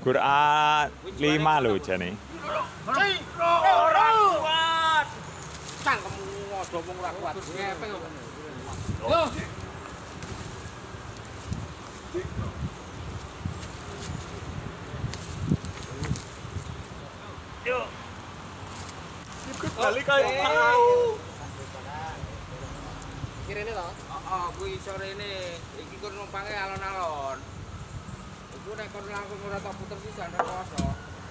Gur A5 lho jane. Ora kuat. Cangkemmu aja mung ora kuat. Ngepeng kok. Yo. Yo. Ikut balik kaya mau. Kirene to? Heeh, kuwi sorene. Iki kur numpange alon-alon. Iku nek kon langsung ora tak puter sisan rekoso.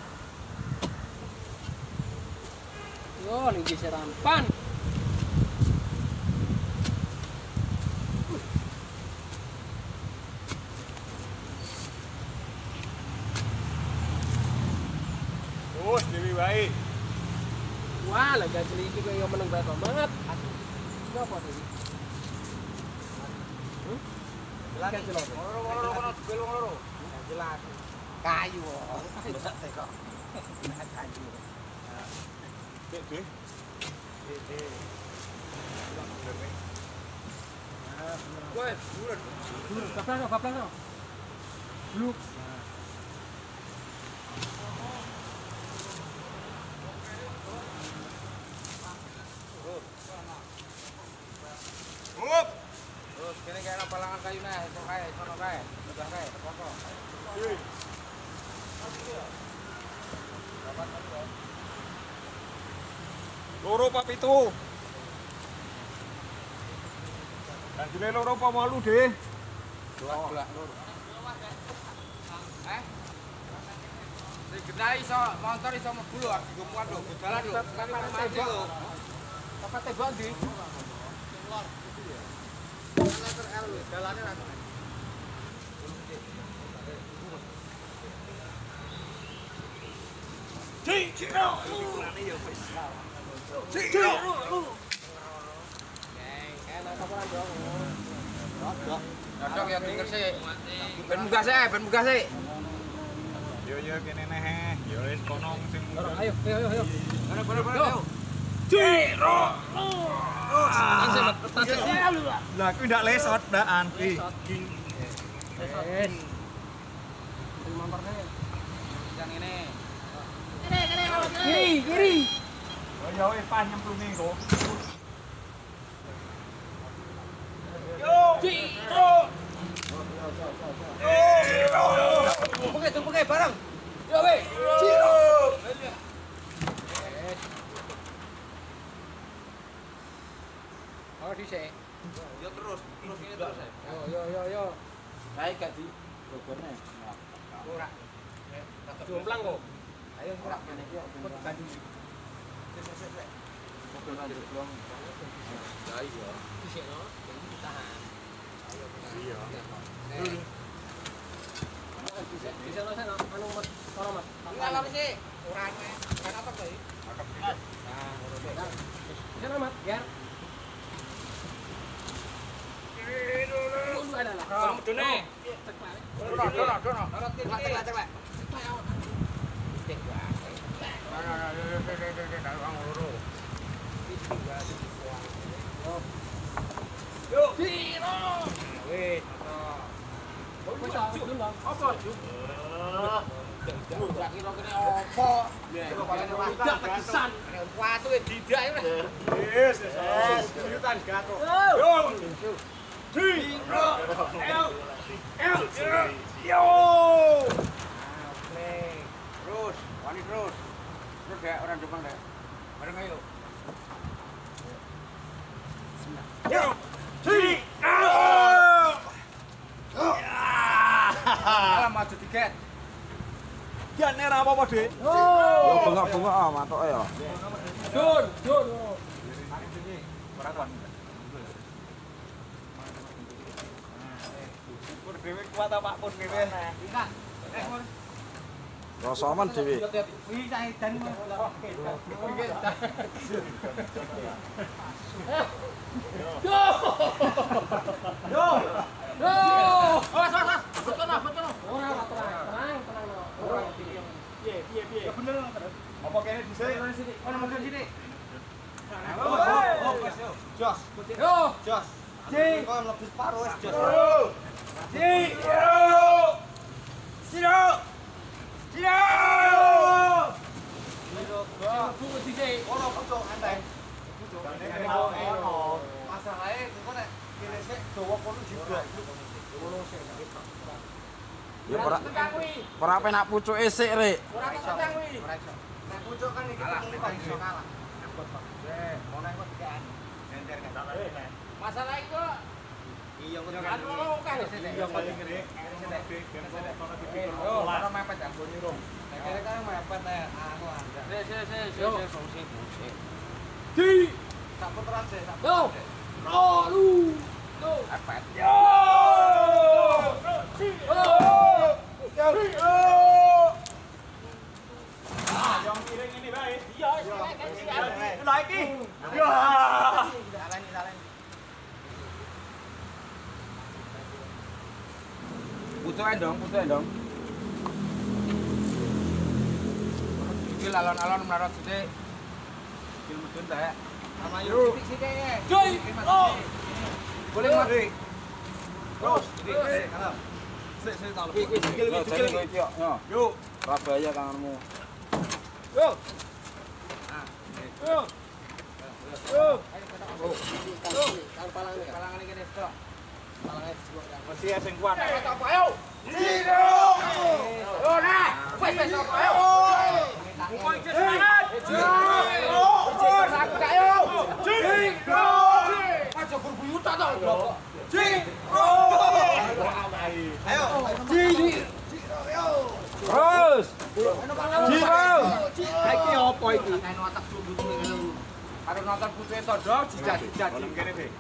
Yo, ning geserampan. Wes dewi wae. Wah, lah gajel iki kaya meneng banget. Apa iki? Gajel apa? Loro kono jebel wong loro. Gajel aku. Kayu kok. Teko. Kayu. Dek. Woi, bulan. Kaplang. Bluk. Up. Terus kene kaya palangan kayu nah, itu kae, sono kae. Udah kae, teko. Loro apa pitu? Ganjile loro apa 8, Deh? Dua loro. Sing genah iso motor iso mlebu lho, digo muat lho, jalan lho. Kapan mati lho. Kapan tembok ndi? Lor. Meter L lho, dalane ra. Ciro. Ikurane ya wis. Ciro. Dodok ya denger sih. Ben munggah sih. Yo kene neh. Ya wis kono sing Ayo. Ayo. Ciro. Tansih. Lah kuwi ndak lesot ndakan ki. Wes. Sing motorne. Yang ini. Kiri. Oh ya wis pas nyemplunge kok. Ciro. Tumpuk bareng. Yo we. Ciro. Oh dhisik. Yo terus ini terus. Yo. Baik gak di bogorne. Ora. Jomplang kok. Ayo ora kene iki kok ganti. Sik. Mobil lanjut belum. Ya iya. Dhisik no. Ditahan. Ayo. Iya. Bisa sana anu mat kono mat. Ngalor sih. Ora kan apa to iki? Akep. Nah, ngono deh. Bisa mat, ya. Lu ada lah. Kalau medune. Cek lek. Dono. Cek lek. Cek wae. Nah, loro. Yo. Ciro. Wis, apa? Enggak kira kene apa? Kok paling wadah tegesan. Watu e didak iki. Wis. Kuyutan gato. Yo. Ciro. Yo. Oke. Terus, wani terus. Terus ya orang Jepang deh. Bareng ayo. Yo. Ciro. Alah maju tiket. Jane ra apa-apa, Dik. Yo bengok-bengok ah matoke ya. Dun. Pur dhewe kuat apa Pak Pur dhewe? Enggak. Pur. Rasa aman dhewe. Wih, cah edan mah. Yo. Was. Betul. Ora tenang. Piye. Ya bener. Apa kene dhisik? Ono mobil sini. Jos. Jos. Kon lebih separuh wis jos. Ciro. Masalahnya kok nek kene sik dawa kono jibrek. Ya ora penak pucuke sik, Rek. Ora ketang kuwi. Nek pucuk kan iki kok iso kalah. Mau nek kok dikan. Enter kan. Masalah itu Iya kok anu oke lho. Iya kok ngene. Yo, ora mepet ya, go nyurung. Nek kene kan mepet anu anda. Sik. Di. Sak puteran sih, sak. Yo. Lu. Tuh. Mepet. Yo. Yang piring ini bae. Iya, sik. Lah iki. Ya. Dalani. Putuke dong. Iki alon-alon mlarat sithik. Iki mudun ta ya. Sama yuk. Sithik. Joy. Oh. Boleh mari. Terus, sithik. Kanan. Sik tak lebih. Sikil. Yuk. Rabaya kangenmu. Yo. Yo. Palangan iki tok. Palangan Mesti sing kuat. Apa ayo? Ciro. Yo nah. Wes apa ayo? Kok iki semangat? Ciro. Aku gak yo. Ciro. Aja berbuyutan to, Bro. Ciro. Ayo. Terus. Ciro. Iki opo iki? Karo nonton putuke Tondo jijak-jijak Kene be.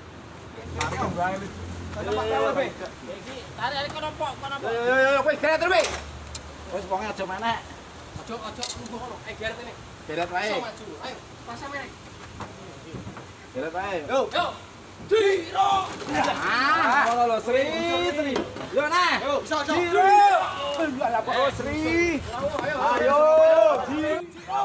Tarik kono pok, kono pok. Yo, wis geret terus. Wis wonge aja menek. Ojo munggo kono. Geret ini. Geret wae. Iso maju. Ayo, pasang meneh. Geret wae. Yo. Yo. Ciro. Ngono lho, Sri. Yo nah. Yo, iso. Ciro. Lah kok Sri. Ayo. Ciro.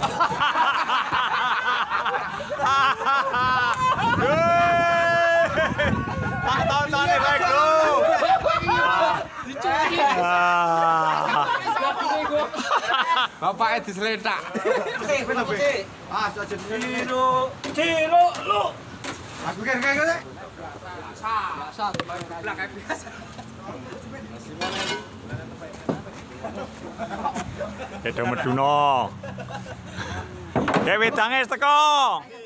Tahun-tahun bae, Bro. Bapake disletak. Sik, bener sik. Ah, aja Ciro lu. Aku kayak. Biasa. Belakang biasa. Kedo meduna. Kayak wedange teko.